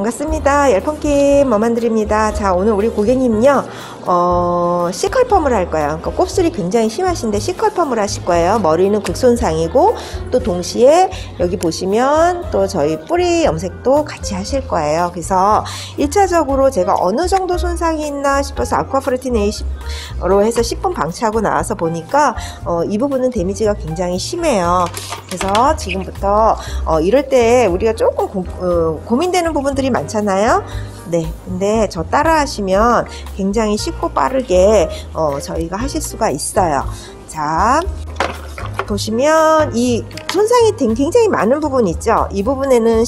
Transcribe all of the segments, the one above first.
반갑습니다. 열펑킴 머만드립니다. 자, 오늘 우리 고객님은요, C컬펌을 할 거예요. 그러니까 곱슬이 굉장히 심하신데 C컬펌을 하실 거예요. 머리는 극손상이고, 또 동시에 여기 보시면 또 저희 뿌리 염색도 같이 하실 거예요. 그래서 1차적으로 제가 어느 정도 손상이 있나 싶어서 아쿠아프레틴 A로 해서 10분 방치하고 나와서 보니까 이 부분은 데미지가 굉장히 심해요. 그래서 지금부터 이럴 때 우리가 조금 고민되는 부분들이 많잖아요. 네, 근데 저 따라 하시면 굉장히 쉽고 빠르게 저희가 하실 수가 있어요. 자, 보시면 이 손상이 굉장히 많은 부분 있죠. 이 부분에는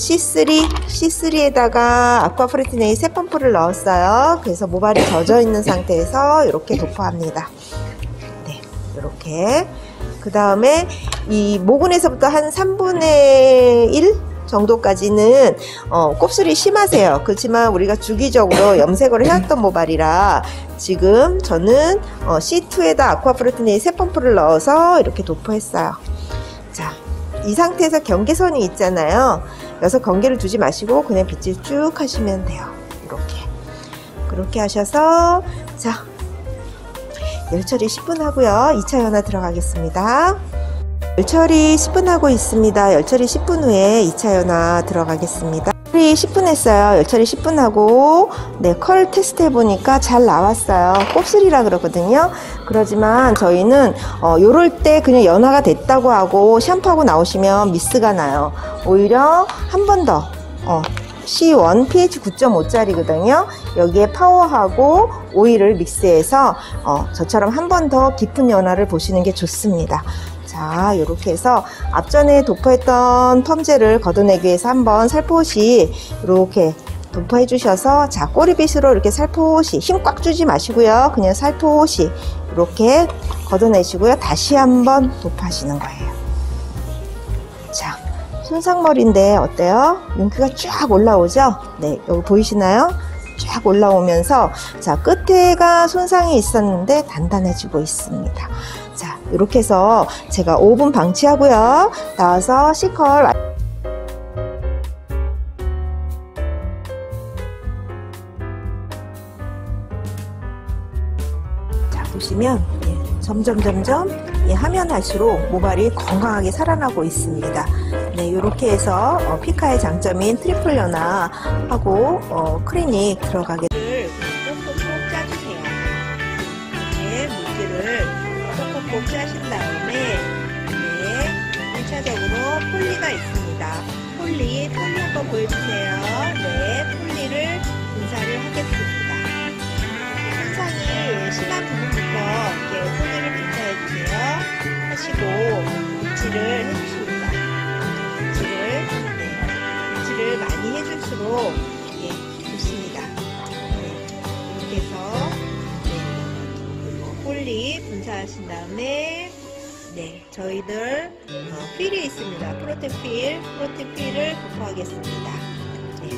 C3에다가 아쿠아프레틴 A 새 펌프를 넣었어요. 그래서 모발이 젖어 있는 상태에서 이렇게 도포합니다. 네, 이렇게. 그 다음에 이 모근에서부터 한 3분의 1 정도까지는 곱슬이 심하세요. 그렇지만 우리가 주기적으로 염색을 해왔던 모발이라 지금 저는 C2에다 아쿠아프레틴 A 새 펌프를 넣어서 이렇게 도포했어요. 자, 이 상태에서 경계선이 있잖아요. 여기서 경계를 두지 마시고 그냥 빗질 쭉 하시면 돼요. 그렇게 하셔서, 자, 열 처리 10분 하고요. 2차 연화 들어가겠습니다. 열 처리 10분 하고 있습니다. 열 처리 10분 후에 2차 연화 들어가겠습니다. 10분 했어요. 열 처리 10분 하고, 네, 컬 테스트 해보니까 잘 나왔어요. 곱슬이라 그러거든요. 그러지만 저희는 요럴 때 그냥 연화가 됐다고 하고 샴푸하고 나오시면 미스가 나요. 오히려 한 번 더 C1 pH 9.5짜리거든요. 여기에 파워하고 오일을 믹스해서 저처럼 한 번 더 깊은 연화를 보시는 게 좋습니다. 자, 이렇게 해서 앞전에 도포했던 펌젤을 걷어내기 위해서 한번 살포시 이렇게 도포해 주셔서, 자, 꼬리빗으로 이렇게 살포시, 힘 꽉 주지 마시고요. 그냥 살포시 이렇게 걷어내시고요. 다시 한번 도포하시는 거예요. 자, 손상머리인데 어때요? 윤기가 쫙 올라오죠? 네, 여기 보이시나요? 쫙 올라오면서, 자, 끝에가 손상이 있었는데 단단해지고 있습니다. 자, 이렇게 해서 제가 5분 방치하고요. 나와서 C컬 자, 보시면 점점 하면 할수록 모발이 건강하게 살아나고 있습니다. 네, 이렇게 해서 피카의 장점인 트리플 연화하고 클리닉 들어가게 콕콕 짜주세요. 이렇게 물기를 콕콕 짜신 다음에, 네, 1차적으로 폴리가 있습니다. 폴리 한번 보여주세요. 네, 폴리를 분사를 하겠습니다. 손상이 심한 부분부터 이렇게 폴리를 분사해주세요. 하시고 빗질을 해주십니다. 빗질을 많이 해줄수록 좋습니다. 이렇게 해서 폴리 분사하신 다음에, 네, 저희들 필이 있습니다. 프로틴 필을 도포하겠습니다. 네.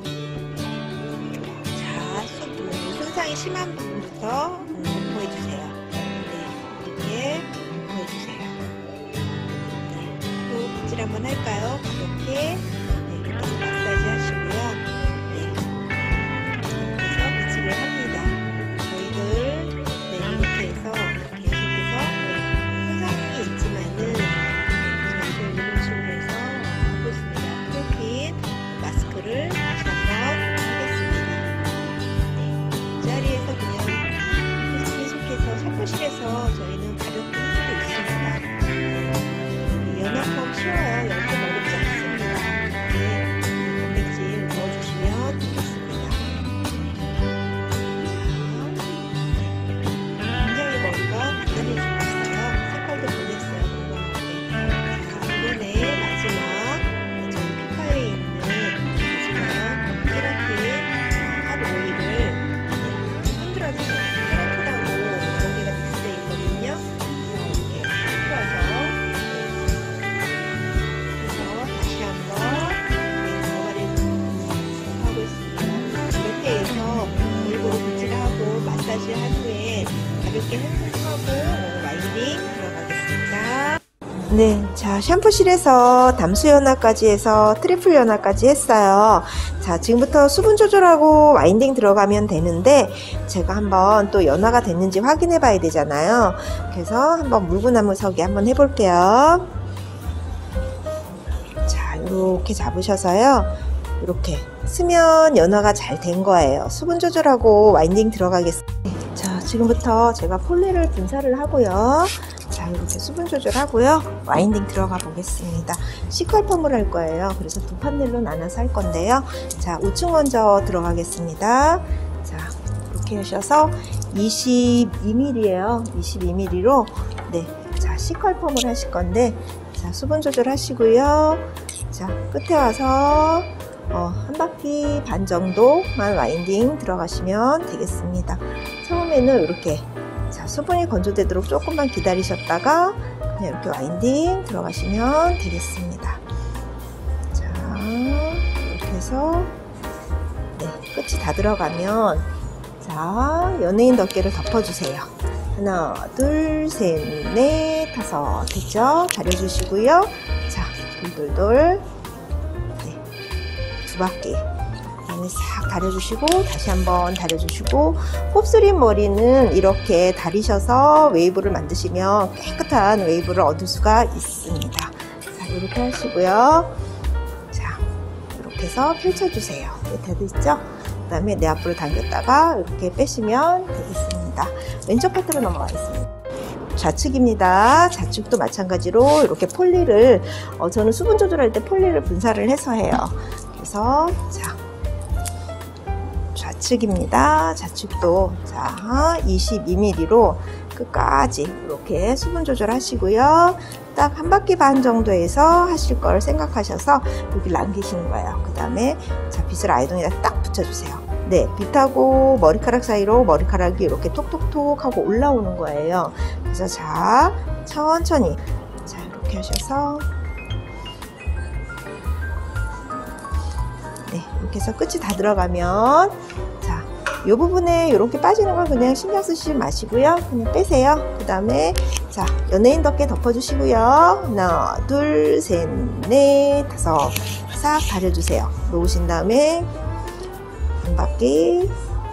자, 손상이 심한 부분부터 도포해주세요. 네, 이렇게 도포해주세요. 네, 또 빗질 한번 할까요? 이렇게, 네, 이렇게 마사지 하시고요. 네, 그래서 빗질을 합니다. 저희들, 네, 이렇게 해서 손상이 있지만은 저희들 이런 식으로 해서 하고 있습니다. 프로틴 마스크를 다시 한번 하겠습니다. 네, 이 자리에서 그냥 계속해서 살포실에서 저희는 가볍게 해주고 있습니다. 연화펌 쉬워요. 연화펌 어렵지 않습니다. 네, 단백질 넣어주시면 되겠습니다. 굉장히 머리가 단단해지고 있어요. 색깔도 변했어요. 건강하게. 자, 이번에 마지막 저희 피카에 있는 마지막 케라틴 핫 오일을 흔들어주세요. 케라틴하고 여기가 믹스되어 있거든요. 이렇게 흔들어서, 그래서 다시 한번 모발을 하고 있습니다. 이렇게 해서 골고루 빗질하고 마사지 한 후에 가볍게 헹구하고 와인딩 들어가겠습니다. 네, 자, 샴푸실에서 담수 연화까지 해서 트리플 연화까지 했어요. 자, 지금부터 수분 조절하고 와인딩 들어가면 되는데 제가 한번 또 연화가 됐는지 확인해 봐야 되잖아요. 그래서 한번 물구나무 서기 한번 해볼게요. 자, 이렇게 잡으셔서요. 이렇게 쓰면 연화가 잘 된 거예요. 수분 조절하고 와인딩 들어가겠습니다. 자, 지금부터 제가 폴리를 분사를 하고요. 자, 이렇게 수분 조절하고요. 와인딩 들어가 보겠습니다. C컬펌을 할 거예요. 그래서 두 판넬로 나눠서 할 건데요. 자, 우측 먼저 들어가겠습니다. 자, 이렇게 하셔서 22mm예요. 22mm로 네, 자, C컬펌을 하실 건데 자, 수분 조절하시고요. 자, 끝에 와서 한 바퀴 반 정도만 와인딩 들어가시면 되겠습니다. 처음에는 이렇게 자, 수분이 건조되도록 조금만 기다리셨다가 그냥 이렇게 와인딩 들어가시면 되겠습니다. 자, 이렇게 해서 네, 끝이 다 들어가면 자, 연예인 덮개를 덮어주세요. 하나, 둘, 셋, 넷, 다섯. 됐죠? 다려주시고요. 자, 돌돌돌 네, 두 바퀴 싹 다려주시고 다시 한번 다려주시고 곱슬인 머리는 이렇게 다리셔서 웨이브를 만드시면 깨끗한 웨이브를 얻을 수가 있습니다. 자, 이렇게 하시고요. 자, 이렇게 해서 펼쳐주세요. 네, 됐죠? 그 다음에 내 앞으로 당겼다가 이렇게 빼시면 되겠습니다. 왼쪽 파트로 넘어가겠습니다. 좌측입니다. 좌측도 마찬가지로 이렇게 폴리를 저는 수분 조절할 때 폴리를 분사를 해서 해요. 그래서 자, 좌측입니다. 좌측도 자 22mm로 끝까지 이렇게 수분 조절하시고요. 딱 한 바퀴 반 정도에서 하실 걸 생각하셔서 여기 남기시는 거예요. 그 다음에 자, 빗을 아이롱에다 딱 붙여주세요. 네, 빗하고 머리카락 사이로 머리카락이 이렇게 톡톡톡 하고 올라오는 거예요. 그래서 자, 천천히 자, 이렇게 하셔서 네, 이렇게 해서 끝이 다 들어가면 자, 이 부분에 이렇게 빠지는 걸 그냥 신경 쓰시지 마시고요. 그냥 빼세요. 그 다음에 자, 연예인 덮개 덮어주시고요. 하나, 둘, 셋, 넷, 다섯. 싹 다려주세요. 놓으신 다음에 한 바퀴,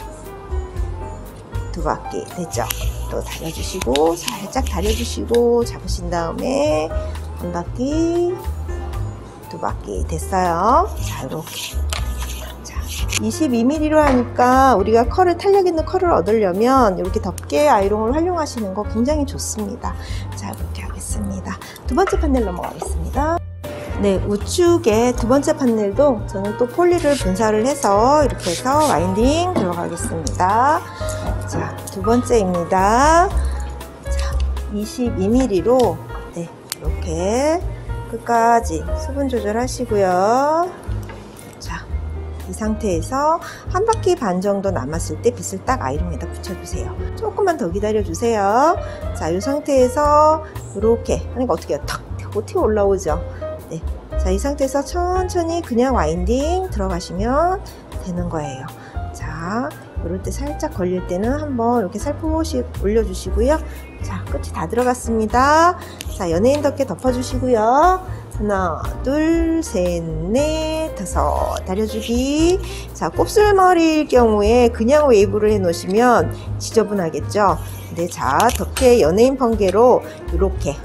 두 바퀴 됐죠? 또 다려주시고 살짝 다려주시고 잡으신 다음에 한 바퀴, 두 바퀴 됐어요. 자, 이렇게. 자, 22mm로 하니까 우리가 컬을 탄력 있는 컬을 얻으려면 이렇게 덮개 아이롱을 활용하시는 거 굉장히 좋습니다. 자, 이렇게 하겠습니다. 두 번째 판넬 넘어가겠습니다. 네, 우측에 두 번째 판넬도 저는 또 폴리를 분사를 해서 이렇게 해서 와인딩 들어가겠습니다. 자, 두 번째입니다. 자, 22mm로 네, 이렇게 끝까지 수분 조절하시고요. 자, 이 상태에서 한 바퀴 반 정도 남았을 때 빗을 딱 아이롱에다 붙여주세요. 조금만 더 기다려주세요. 자, 이 상태에서 이렇게 하니까 어떻게 해요? 탁 하고 튀어 올라오죠. 네. 자, 이 상태에서 천천히 그냥 와인딩 들어가시면 되는 거예요. 자, 이럴 때 살짝 걸릴 때는 한번 이렇게 살포시 올려주시고요. 자, 끝이 다 들어갔습니다. 자, 연예인 덮개 덮어주시고요. 하나, 둘, 셋, 넷, 다섯. 다려주기. 자, 곱슬머리일 경우에 그냥 웨이브를 해 놓으시면 지저분하겠죠? 네, 자, 덮개 연예인 펑개로 이렇게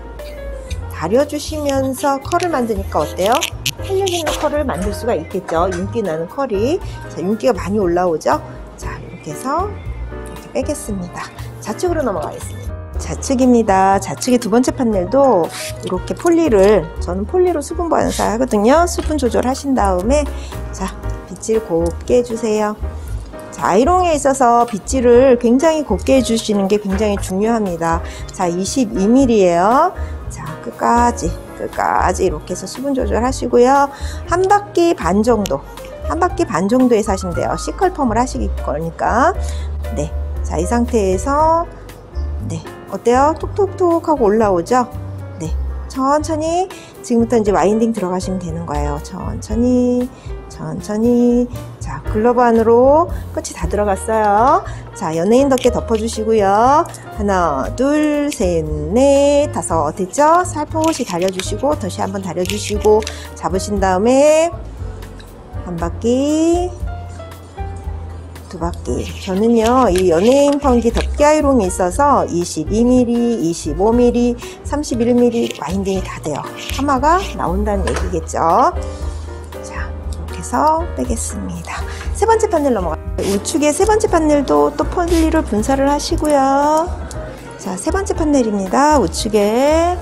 다려주시면서 컬을 만드니까 어때요? 탄력 있는 컬을 만들 수가 있겠죠. 윤기 나는 컬이. 자, 윤기가 많이 올라오죠? 자, 이렇게 해서 이렇게 빼겠습니다. 좌측으로 넘어가겠습니다. 좌측입니다. 좌측의 두 번째 판넬도 이렇게 폴리를, 저는 폴리로 수분 반사 하거든요. 수분 조절하신 다음에 자, 빗질 곱게 해주세요. 자, 아이롱에 있어서 빗질을 굉장히 곱게 해주시는 게 굉장히 중요합니다. 자, 22mm예요. 자, 끝까지 이렇게 해서 수분 조절하시고요. 한 바퀴 반 정도에서 하시면 돼요. C컬펌을 하실 거니까. 네, 자, 이 상태에서 네, 어때요? 톡톡톡 하고 올라오죠? 네, 천천히 지금부터 이제 와인딩 들어가시면 되는 거예요. 천천히. 자, 글러브 안으로 끝이 다 들어갔어요. 자, 연예인 덮개 덮어주시고요. 하나, 둘, 셋, 넷, 다섯. 됐죠? 살포시 다려주시고, 다시 한번 다려주시고, 잡으신 다음에 한 바퀴, 두 바퀴. 저는요, 이 연예인 펑기 덮개 아이롱이 있어서 22mm, 25mm, 31mm 와인딩이 다 돼요. 하마가 나온다는 얘기겠죠. 자, 이렇게 해서 빼겠습니다. 세 번째 판넬 넘어가요. 우측에 세 번째 판넬도 또 폴리를 분사를 하시고요. 자, 세 번째 판넬입니다. 우측에.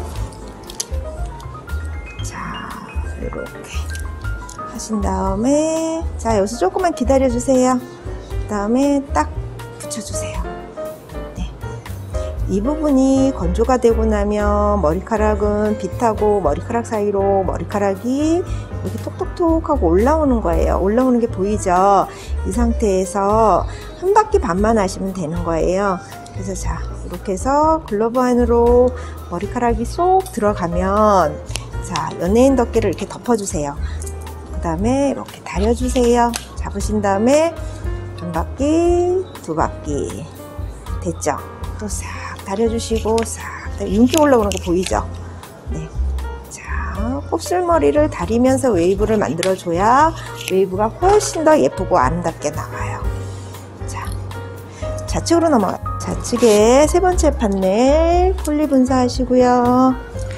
자, 이렇게 하신 다음에, 자, 여기서 조금만 기다려 주세요. 그 다음에 딱 붙여주세요. 네. 이 부분이 건조가 되고 나면 머리카락은 빗하고 머리카락 사이로 머리카락이 이렇게 톡톡톡 하고 올라오는 거예요. 올라오는 게 보이죠? 이 상태에서 한 바퀴 반만 하시면 되는 거예요. 그래서 자, 이렇게 해서 글러브 안으로 머리카락이 쏙 들어가면, 자, 연예인 덮개를 이렇게 덮어주세요. 그 다음에 이렇게 다려주세요. 잡으신 다음에 한 바퀴, 두 바퀴. 됐죠? 또 싹 다려주시고, 싹 윤기 올라오는 거 보이죠? 네. 자, 곱슬머리를 다리면서 웨이브를 만들어줘야 웨이브가 훨씬 더 예쁘고 아름답게 나와요. 자, 좌측으로 넘어가요. 좌측에 세 번째 판넬 폴리 분사하시고요.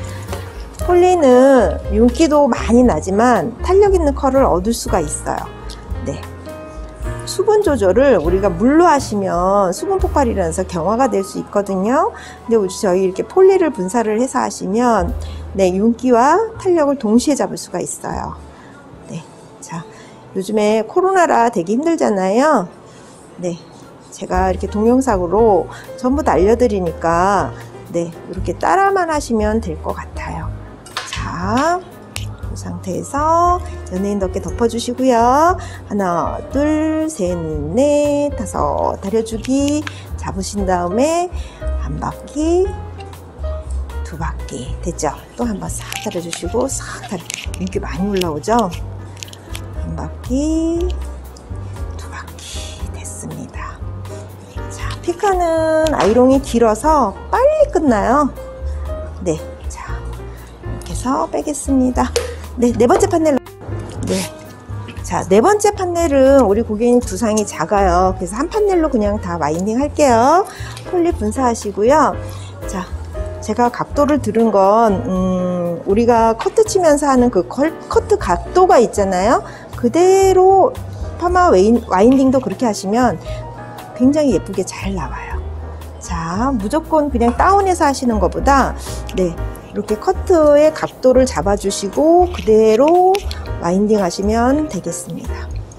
폴리는 윤기도 많이 나지만 탄력 있는 컬을 얻을 수가 있어요. 네. 수분 조절을 우리가 물로 하시면 수분 폭발이라서 경화가 될 수 있거든요. 근데 저희 이렇게 폴리를 분사를 해서 하시면, 네, 윤기와 탄력을 동시에 잡을 수가 있어요. 네. 자, 요즘에 코로나라 되게 힘들잖아요. 네. 제가 이렇게 동영상으로 전부 다 알려드리니까, 네, 이렇게 따라만 하시면 될 것 같아요. 자, 이 상태에서 연예인 덮개 덮어주시고요. 하나, 둘, 셋, 넷, 다섯. 다려주기. 잡으신 다음에 한 바퀴, 두 바퀴. 됐죠? 또 한 번 싹 다려주시고, 싹 다려. 윤기 많이 올라오죠? 한 바퀴, 두 바퀴. 됐습니다. 자, 피카는 아이롱이 길어서 빨리 끝나요. 네. 자, 이렇게 해서 빼겠습니다. 네, 네 번째 판넬. 네. 자, 네 번째 판넬은 우리 고객님 두상이 작아요. 그래서 한 판넬로 그냥 다 와인딩 할게요. 폴리 분사하시고요. 자, 제가 각도를 들은 건, 우리가 커트 치면서 하는 그 커트 각도가 있잖아요. 그대로 파마 와인딩도 그렇게 하시면 굉장히 예쁘게 잘 나와요. 자, 무조건 그냥 다운해서 하시는 것보다, 네, 이렇게 커트의 각도를 잡아주시고 그대로 와인딩 하시면 되겠습니다.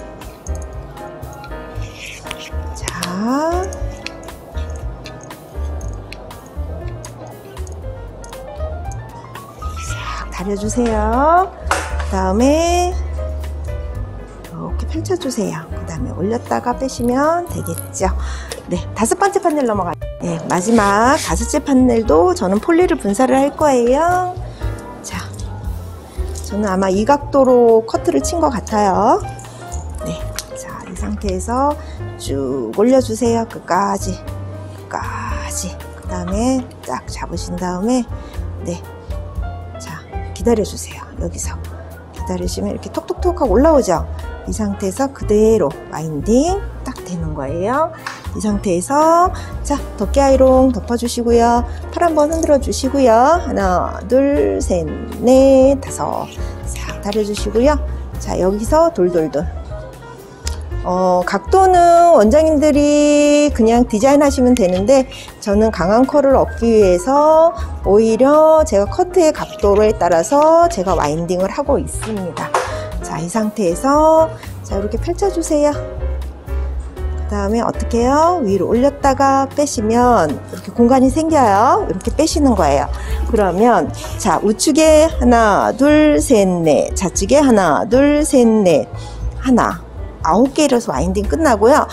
자, 싹 다려주세요. 그 다음에 이렇게 펼쳐주세요. 그 다음에 올렸다가 빼시면 되겠죠. 네, 다섯 번째 판넬 넘어가요. 네, 마지막 다섯째 판넬도 저는 폴리를 분사를 할 거예요. 자, 저는 아마 이 각도로 커트를 친 것 같아요. 네, 자, 이 상태에서 쭉 올려주세요. 끝까지. 그 다음에 딱 잡으신 다음에, 네, 자, 기다려주세요. 여기서 기다리시면 이렇게 톡톡톡 하고 올라오죠. 이 상태에서 그대로 와인딩 딱 되는 거예요. 이 상태에서 자, 덮개 아이롱 덮어주시고요. 팔 한번 흔들어 주시고요. 하나, 둘, 셋, 넷, 다섯. 싹 다려주시고요. 자, 여기서 돌돌돌. 각도는 원장님들이 그냥 디자인 하시면 되는데, 저는 강한 컬을 얻기 위해서 오히려 제가 커트의 각도에 따라서 제가 와인딩을 하고 있습니다. 자, 이 상태에서 자, 이렇게 펼쳐주세요. 그 다음에 어떻게 해요? 위로 올렸다가 빼시면 이렇게 공간이 생겨요. 이렇게 빼시는 거예요. 그러면 자, 우측에 하나, 둘, 셋, 넷. 좌측에 하나, 둘, 셋, 넷. 하나, 9개로 해서 와인딩 끝나고요.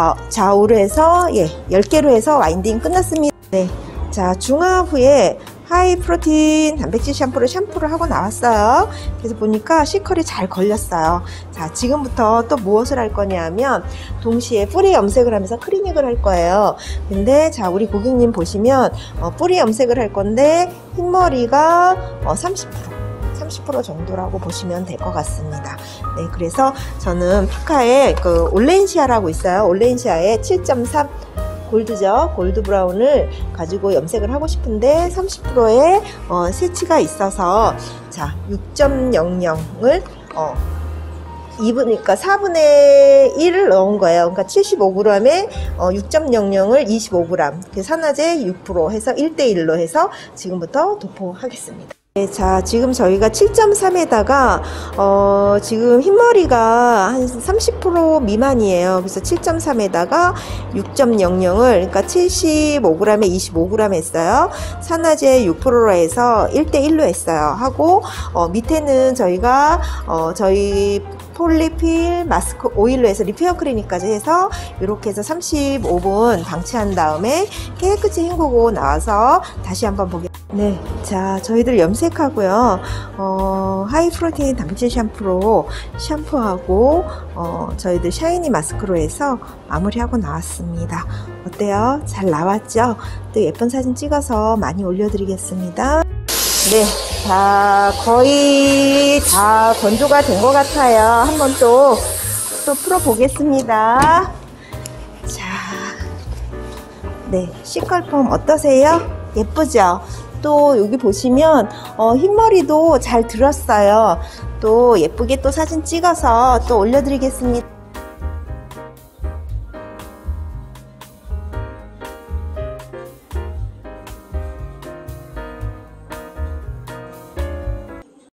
좌우로 해서 10개로 해서 와인딩 끝났습니다. 네. 자, 중화 후에 하이 프로틴 단백질 샴푸를 하고 나왔어요. 그래서 보니까 C컬이 잘 걸렸어요. 자, 지금부터 또 무엇을 할 거냐 하면 동시에 뿌리 염색을 하면서 클리닉을 할 거예요. 근데 자, 우리 고객님 보시면 뿌리 염색을 할 건데 흰머리가 30% 정도라고 보시면 될 것 같습니다. 네, 그래서 저는 피카에 그 올렌시아라고 있어요. 올렌시아에 7.3 골드죠. 골드 브라운을 가지고 염색을 하고 싶은데 30%의 세치가 있어서 자, 6.00을 2분이니까 4분의 1을 넣은 거예요. 그러니까 75g에 6.00을 25g, 산화제 6% 해서 1대1로 해서 지금부터 도포하겠습니다. 네, 자, 지금 저희가 7.3에다가 지금 흰머리가 한 30% 미만이에요. 그래서 7.3에다가 6.00을 그러니까 75g에 25g 했어요. 산화제 6%로 해서 1대1로 했어요. 하고 밑에는 저희가 저희 폴리필 마스크 오일로 해서 리페어 클리닉까지 해서 이렇게 해서 35분 방치한 다음에 깨끗이 헹구고 나와서 다시 한번 보겠습니다. 네, 자, 저희들 염색하고요. 하이 프로틴 단백질 샴푸로 샴푸하고 저희들 샤이니 마스크로 해서 마무리하고 나왔습니다. 어때요? 잘 나왔죠? 또 예쁜 사진 찍어서 많이 올려드리겠습니다. 네, 자, 거의 다 건조가 된 것 같아요. 한번 또 풀어보겠습니다. 자, 네, C컬 폼 어떠세요? 예쁘죠? 또 여기 보시면 흰머리도 잘 들었어요. 또 예쁘게 또 사진 찍어서 또 올려드리겠습니다.